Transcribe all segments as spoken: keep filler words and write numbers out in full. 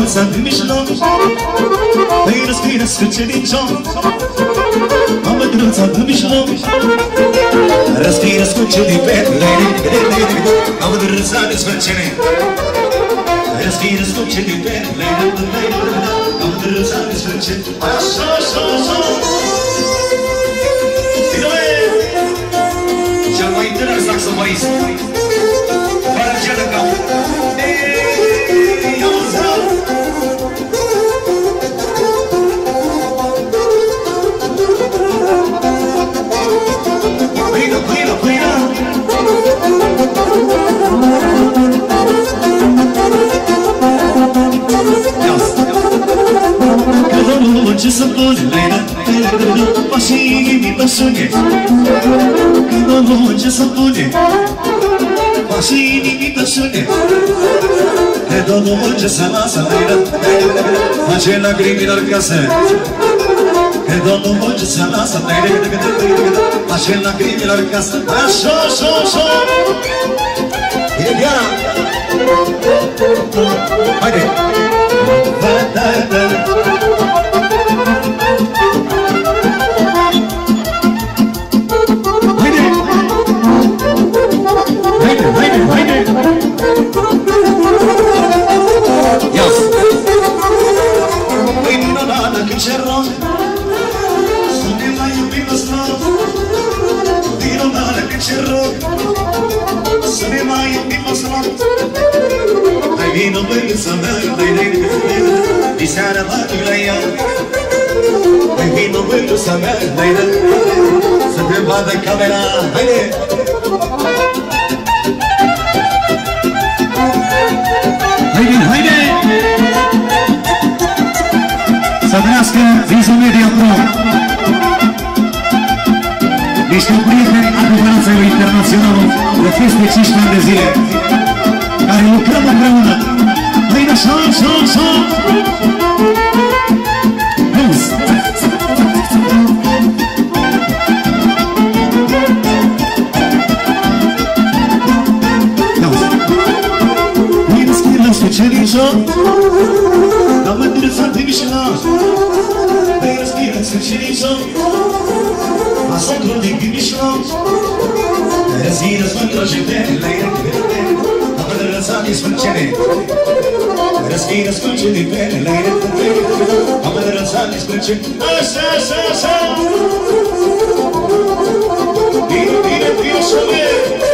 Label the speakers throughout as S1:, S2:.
S1: mândruța din mijloc, îi răspire sfârce din joc. O mândruța din mijloc, răspire sfârce din pele. O mândruța din sfârce, respire sfârce din pele. O mândruța din sfârce, așa, așa, așa. Cel mai tânăr saxofonist, fără cel în cap. Ei, auzi-o! Pâină, pâină, pâină! Că ce să pune, pașii mi te sune. Că ce să pune, pașii mi te sune. Că domnul ce să lasă, face lacrimilor casă. Că domnul ce să lasă, face lacrimilor casă. Așa, așa, așa. Bine, Diana! Haide! Da, da, da. Ce rog, să ne mai iubim ăsta. Vino mare, că ce rog, să ne mai iubim ăsta. Hai vino băița mea, de seara bătui la ea. Hai vino băița mea, să te vadă camera. Haide! Haide, haide! Să trăiască Vizu Media Pro, niște prieteni adevăraților internațională de peste cinci ani de zile, care lucrăm împreună. Hai așa, așa, așa! Auzi! Auzi! Mie nu scrie la specialiță, dar mă interesat de mișelat. Îi răspiră sfârșiniță, asocru din ghibișlat. Răzviră sfântă jetele, am rățat din sfârcene. Răzviră sfânce din pele, am rățat din sfârcene. Așa, așa, așa! Bine, bine, bine, șove!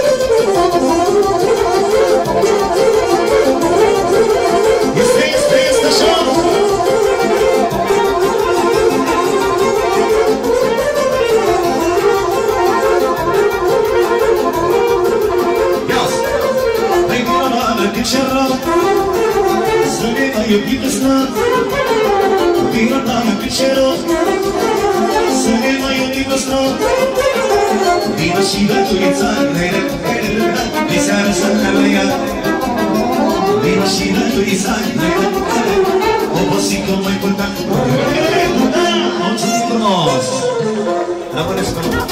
S1: Este, este, este așa! Ce rău, să ne mai iubim ăsta. Vino, doamnă, cât ce rău, să ne mai iubim ăsta. Vino și răturița, de seară să ne lăia. Vino și răturița, obosică mai putea. Mulțumim frumos! Rămâneți cu noi!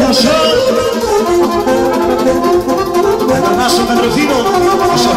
S1: așa. Pentru nașul, pentru vinul, așa.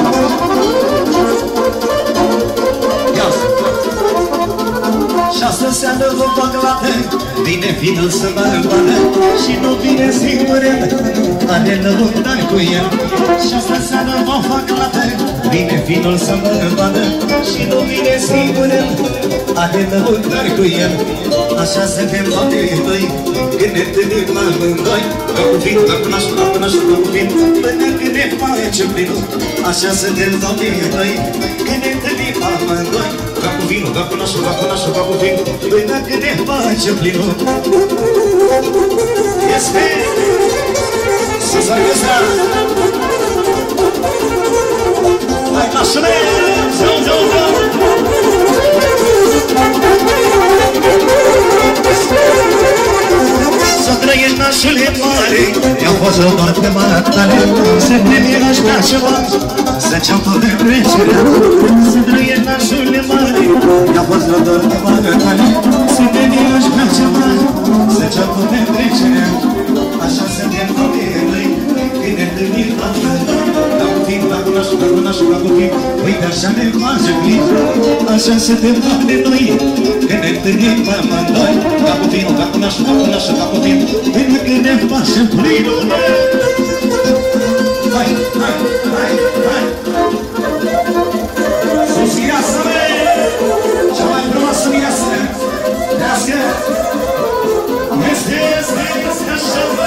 S1: Ia-ți. Și-astă seară vom păclate, vine vinul să mă îmbadă și nu vine singur el, are lăuntari cu el. Și-astă seară vom păclate, vine vinul să mă îmbadă și nu vine singur el, are lăuntari cu el. Așa suntem toate doi, când ne întâlnim amândoi, ca cu vin, ca cu nașul, ca cu nașul, ca cu vin, până când ne face plinul. Așa suntem toate doi, când ne întâlnim amândoi, ca cu vinul, ca cu nașul, ca cu nașul, ca cu vin, până când ne face plinul. Este sus argăsa. Hai, nașule, zău, zău, zău. Să trăiești nașule mare, i-au fost doar pe matale, să ne mirași ca ceva, să ceapă de trecerea. Să trăiești nașule mare, i-au fost doar pe matale, să ne mirași ca ceva, să ceapă de trecerea. Așa suntem toate noi, când ne întâlnim amândoi, ca cu timp, ca cu nașul, ca cu nașul, ca cu timp, uite așa ne face plin. Așa suntem toate noi, când ne întâlnim amândoi, ca cu vinul, ca cu nașul, ca cu nașul, ca cu timp, până când ne face plinul. Hai, hai, hai, hai! Sus viața mea, cea mai frumoasă viață, trească, este, este, este așa, bă!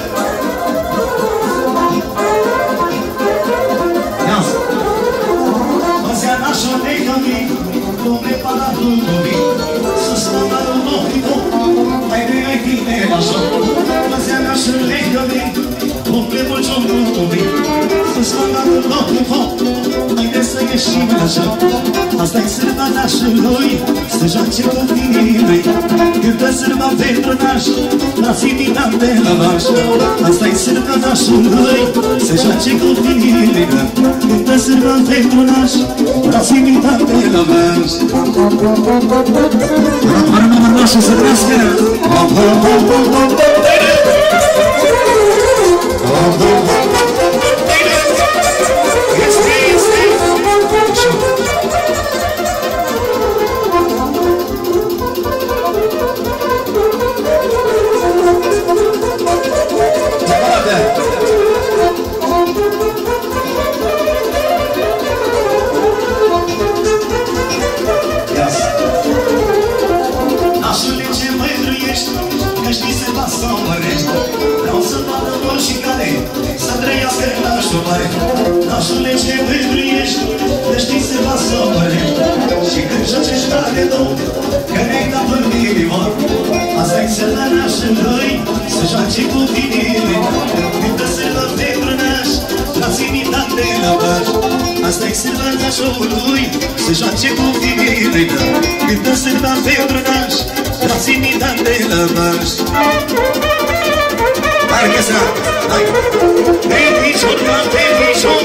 S1: Ia-ți! Ăzia nașul necămii, nu prepara lumii, sus mămarul nohii, mai de ai tine așa. Ăzia nașul necămii, nu prepara lumii, sus mămarul nohii, mai de să ieșim așa. Asta-i sârba nașului, să joace cu tinii. Cântă sârba pentru naș, frații din de la vaș. Asta-i sârba nașului, să joace cu tinii. Cântă sârba pentru naș, frații din de la vaș. Rămâne număr nașul să trească.
S2: Nașule ce mândruiești, că știi se va săpări. Și când jocești tare două, că ne-ai dat în inima. Asta-i săla nașului, să joace cu tinile. Cântă săla pentru naș, frații mi-i de la vaș. Asta-i săla nașului, să joace cu tinile. Cântă săla pentru naș, frații mi-i de la vaș. Hai, Chesra, hai! Pe picior, pe picior!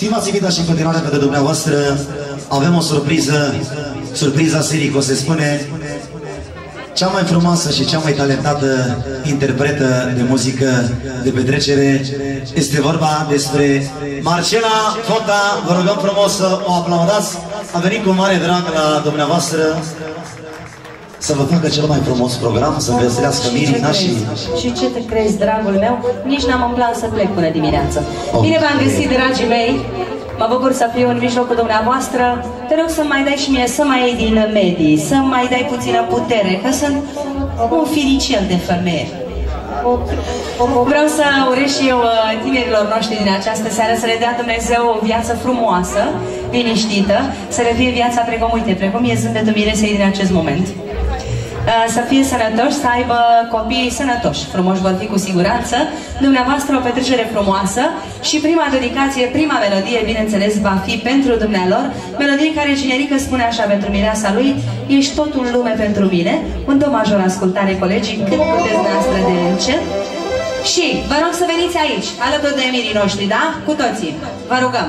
S1: Stimați invitați și în continuare pentru dumneavoastră avem o surpriză, surpriza Sirico se spune, cea mai frumoasă și cea mai talentată interpretă de muzică de petrecere. Este vorba despre Marcela Fota. Vă rugăm frumos să o aplaudați. A venit cu mare drag la dumneavoastră să vă facă cel mai frumos program, să vestirească Mirina și...
S3: Și ce te crezi, dragul meu? Nici n-am în plan să plec până dimineață.
S1: Oh,
S3: Bine v-am găsit, dragii mei! Mă bucur să fiu în mijlocul dumneavoastră. Te rog să mai dai și mie, să mai iei din medii, să mai dai puțină putere, că sunt un firicel de femeie. Vreau să urez și eu tinerilor noștri din această seară să le dea Dumnezeu o viață frumoasă, liniștită, să le fie viața precum, uite, precum e zâmbetul miresei din acest moment. Să fie sănătoși, să aibă copiii sănătoși, frumoși vor fi cu siguranță, dumneavoastră o petrecere frumoasă și prima dedicație, prima melodie, bineînțeles, va fi pentru dumnealor, melodie care generică spune așa pentru mireasa lui: ești totul în lume pentru mine, un do major, ascultare colegii, cât puteți noastră de încet. Și vă rog să veniți aici, alături de mirii noștri, da? Cu toții, vă rugăm.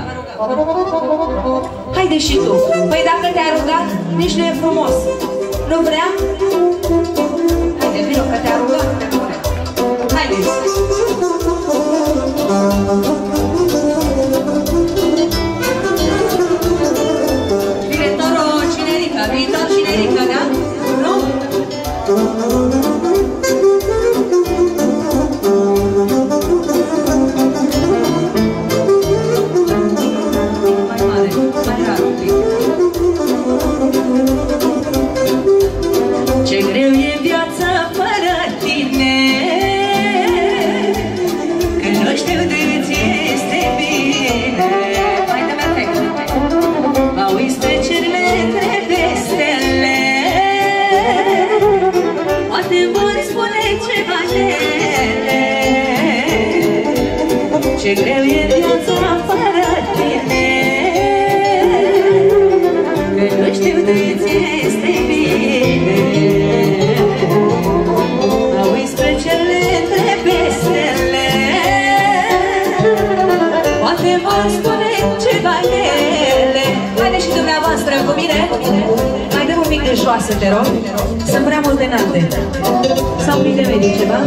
S3: Haide și tu, păi dacă te-a rugat, nici nu e frumos. Nu vrea? Haide, vino că te-a rugat, te pune. Haideți! Viitorul cinerică, viitor cinerică, da? Nu? Mai mare, mai rar un pic. Ce greu e viața fără tine, că nu știu de ce este bine. Mai dă-mi efect. Mă uiți pe cerile între stele, poate vor spune ceva rele. Ce greu e viața fără tine, că nu știu de ce este bine. Mă uiți spre cele între stele, poate vor spune ceva ele. Haide și dumneavoastră cu mine. Mai dăm un pic de joasă, te rog. Sunt prea multe înalte. Sau un pic de medii ceva.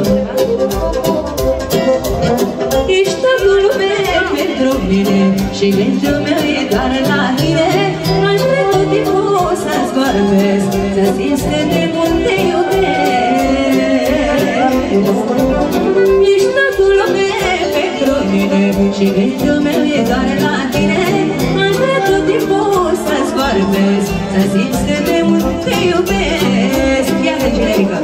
S3: Ești totul lume pentru mine și gândul meu e doar la tine. Aș vrea tot timpul să-ți vorbesc, să simți cât de mult te iubesc. Ești totul lume pentru mine și gândul meu e doar la tine. Aș vrea tot timpul să-ți vorbesc, să simți cât de mult te iubesc. Iată generică!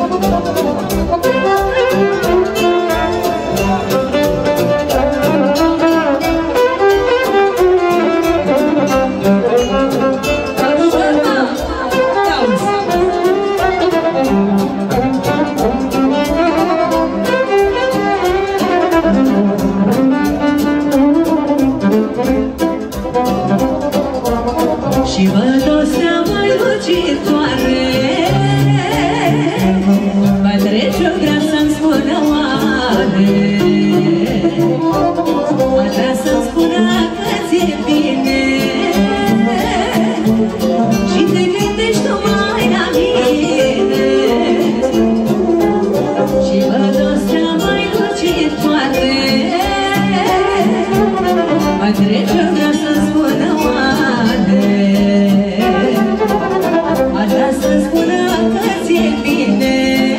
S3: Și vă dau seama lucitoare, mă trece o grea să-mi spună oare. Aș vrea să-mi spună că ți-e bine și te gândești numai la mine. Și vă dau seama lucitoare, mă trece o grea să-mi spună oare. Aș vrea să-mi spună că ți-e bine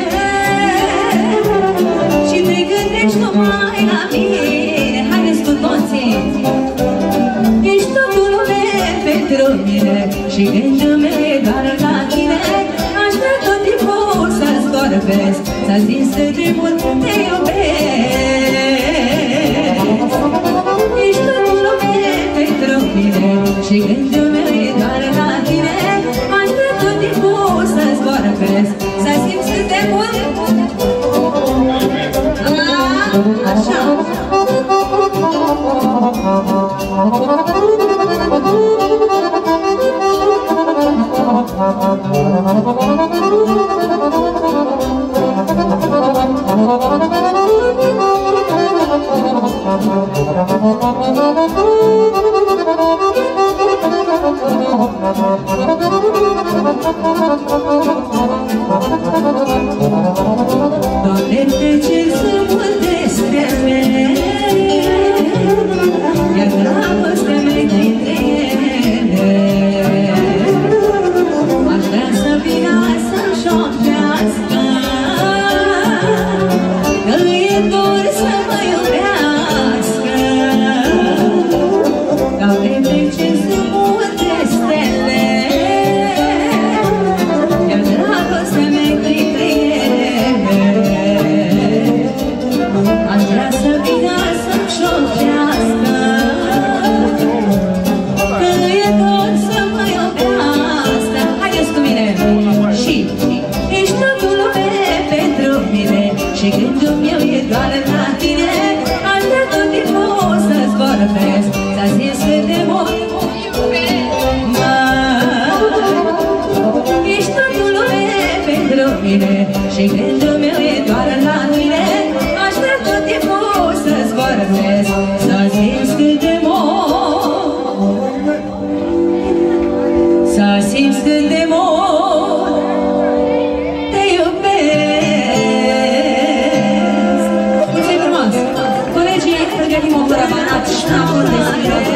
S3: și te gândești numai la mine. Haideți cu toții! Ești totul lume pentru mine și gândul meu e doar la tine. Aș vrea tot timpul să-ți vorbesc, să simți cât de mult te iubesc. Ești totul lume pentru mine și gândul meu e doar la tine. Aș vrea tot timpul să-ți vorbesc, să simți cât de mult. Așa. Thank you. Doamne, de ce sunt multe stele, iar dragostea mea dintre ele, aș vrea să vină să-mi șoptească, că e dor să mă iubească. Doamne, de ce sunt multe stele, iar dragostea mea dintre ele, aș vrea să vină să-mi șoptească, că e dor să mă iubească. Haideți cu mine! Și ești totul lume pentru mine, și gândul meu e doar la tine. Aș vrea tot timpul să-ți vorbesc, să-ți zis cât de mult mă. Ești totul lume pentru mine, și gândul meu e doar la tine. Aș vrea tot timpul să-ți vorbesc, să-ți simți cât de mult, să simți cât de mult te iubesc. Mulțumim frumos! Colegii, pregătim o caravanat și un acord de spire.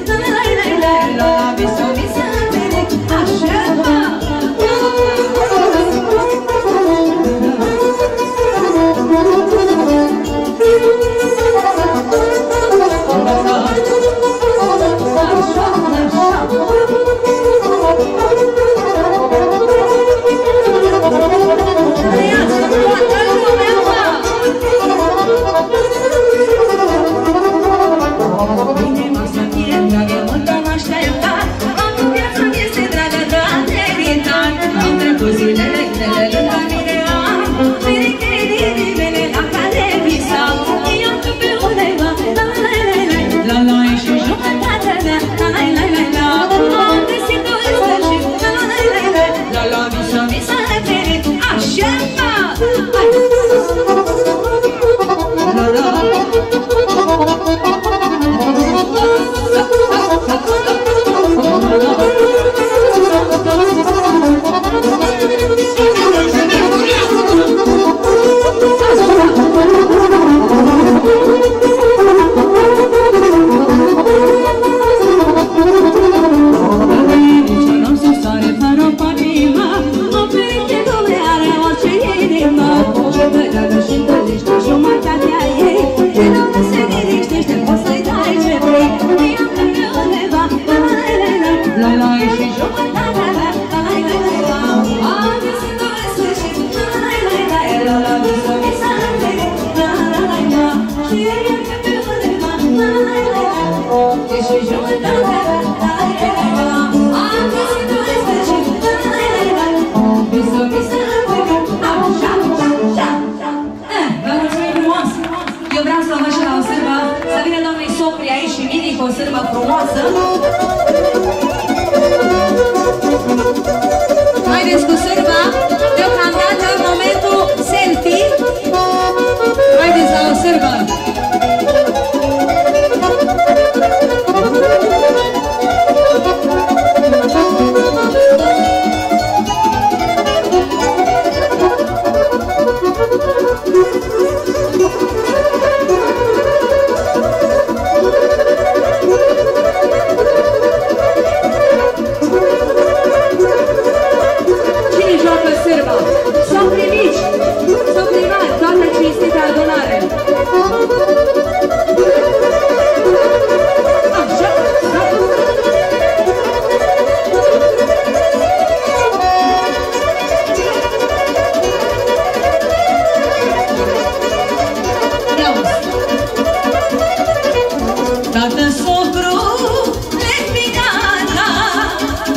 S4: Așa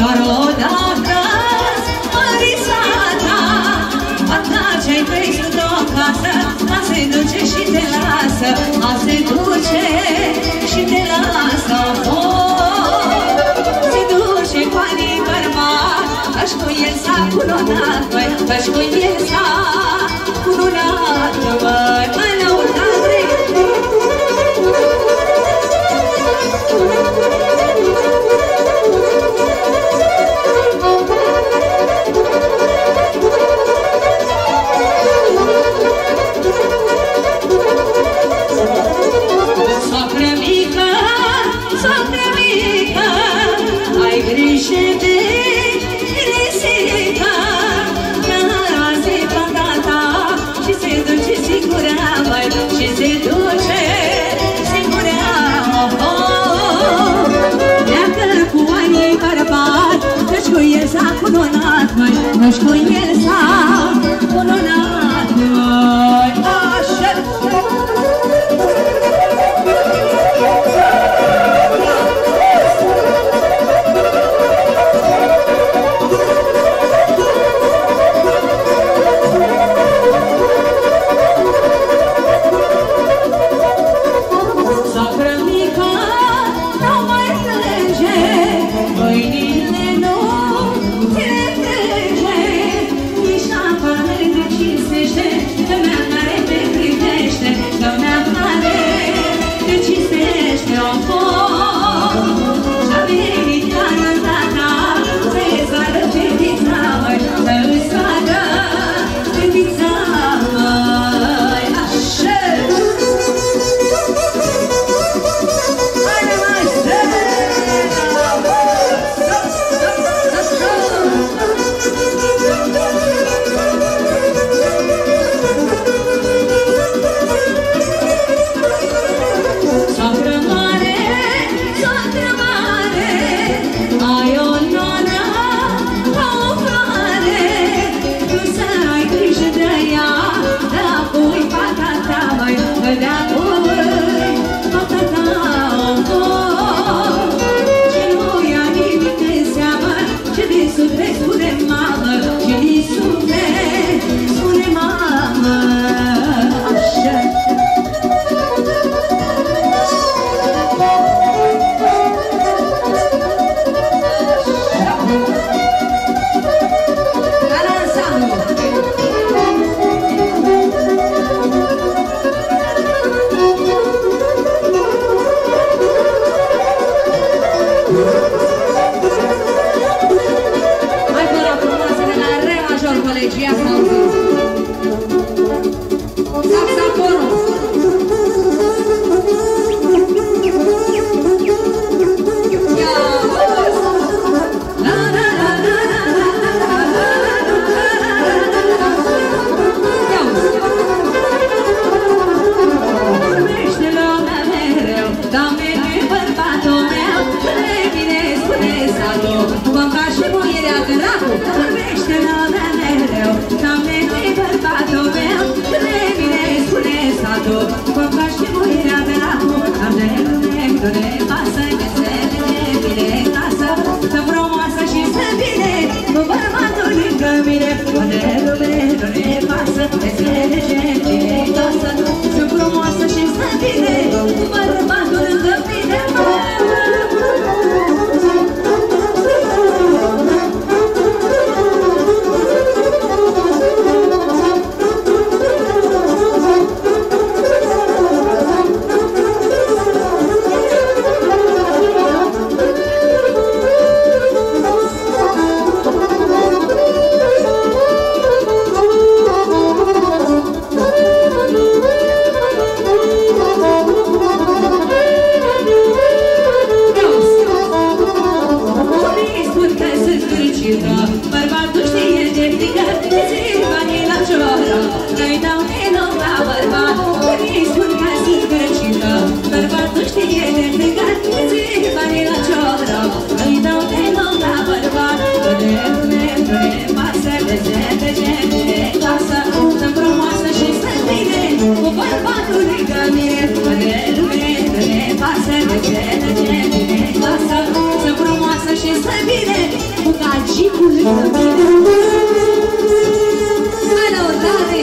S3: doar odată mărisata, atrage-i trăiți o casă, a se duce și te lasă, a se duce și te lasă, oh, se duce cu anii bărbat, căci cu el s-a cununat, băi, căci cu el s-a cununat, băi, mai lăutat. Cu el s-a cununat, măi, nu-și cu el s-a cununat, măi, așa. Soacră mică, nu mai plânge, mâinile nu te plânge, nici apare de cinstește, lumea care te privește, lumea care te cinstește, o foc. Și-a venit canătata, să-i sară fetița, măi, să-i sară fetița, măi, așa. bugicul lângă mine. Hai la o tare!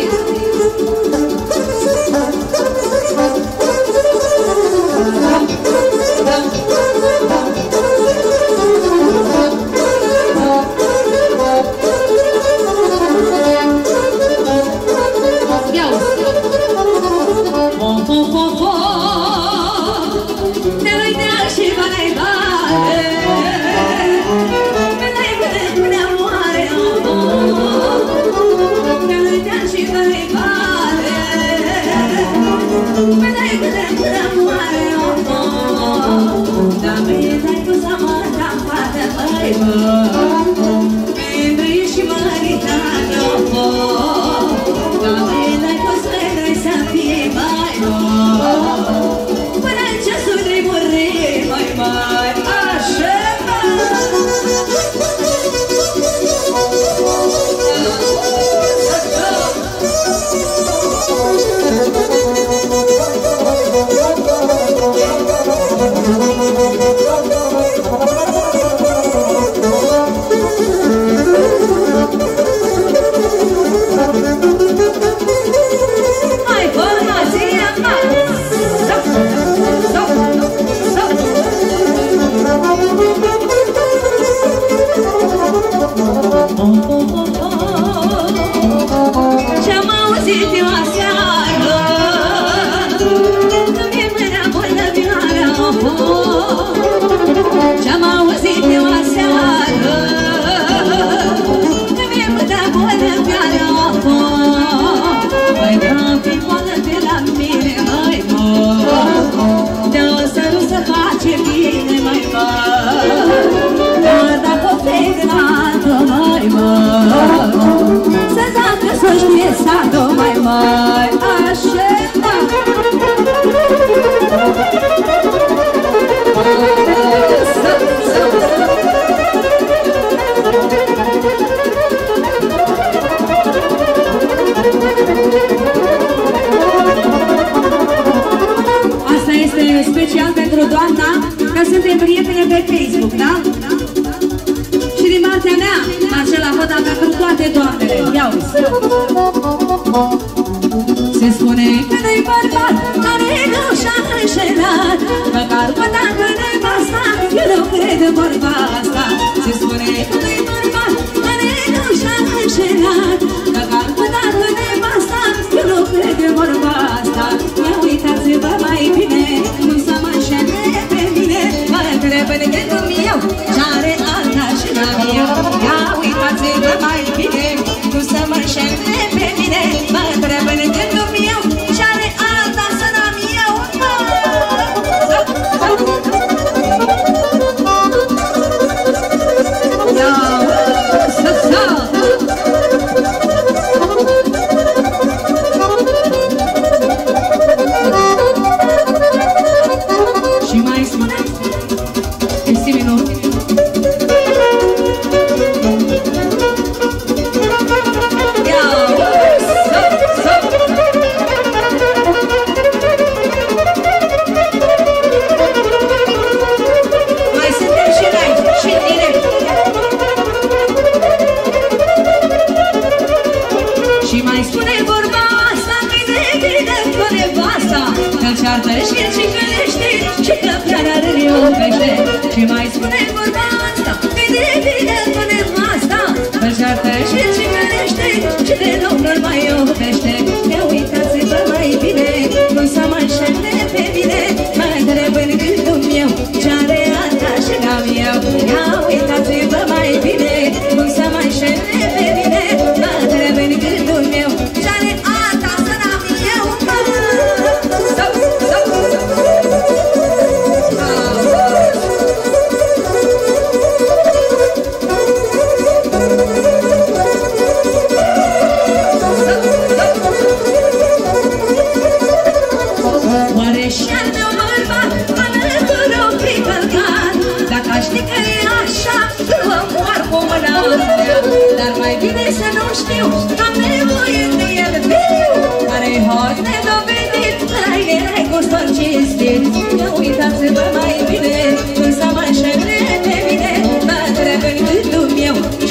S3: Uitați-vă mai bine, nu să mă înșele pe mine, mă trebuie în gândul meu.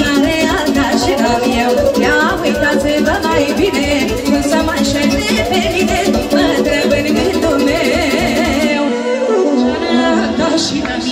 S2: și n-aș